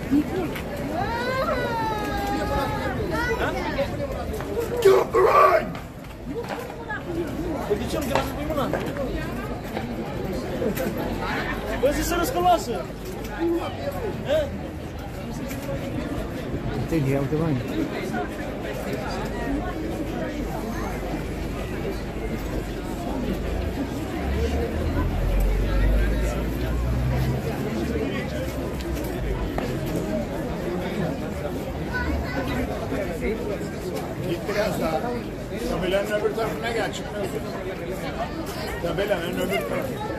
Get up the rein! Zicem că lasă pe mâna. Bă, zi să răscăloasă. Uite, ia uite bani. Git biraz daha. Tabelanın öbür tarafına gel. Çıkmıyorsun. Tabelanın öbür tarafına.